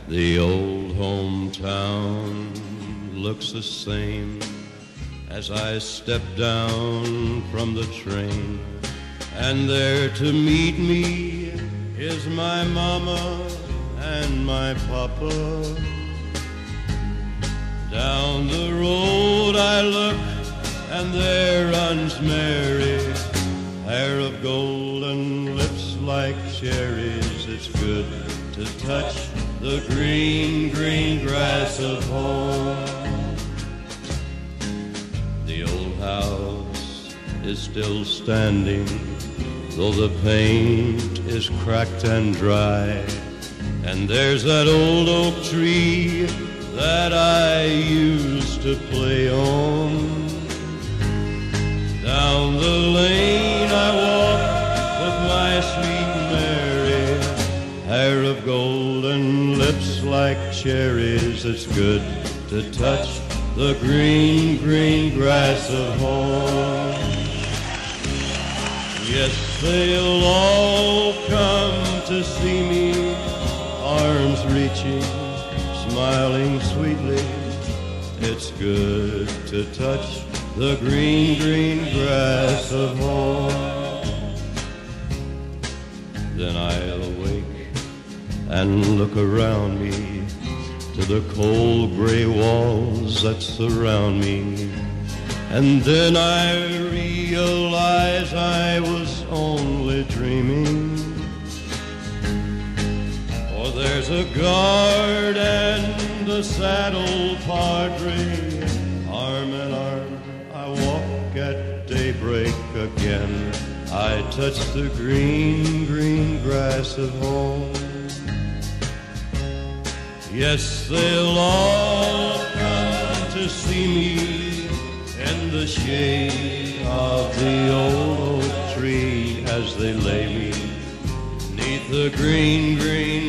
The old hometown looks the same as I step down from the train, and there to meet me is my mama and my papa. Down the road I look, and there runs Mary, hair of gold and lips like cherries. It's good to touch the green, green grass of home. The old house is still standing, though the paint is cracked and dry. And there's that old oak tree that I used to play on. Down the lane I walk with my sweet Mary, hair of gold and lips like cherries. It's good to touch the green, green grass of home. Yes, they'll all come to see me, arms reaching, smiling sweetly. It's good to touch the green, green grass of home. Then I'll wake and look around me to the cold gray walls that surround me, and then I realize I was only dreaming. For there's a guard and a saddle padre, arm in arm I walk at daybreak again. I touch the green, green grass of home. Yes, they'll all come to see me in the shade of the old oak tree as they lay me 'neath the green, green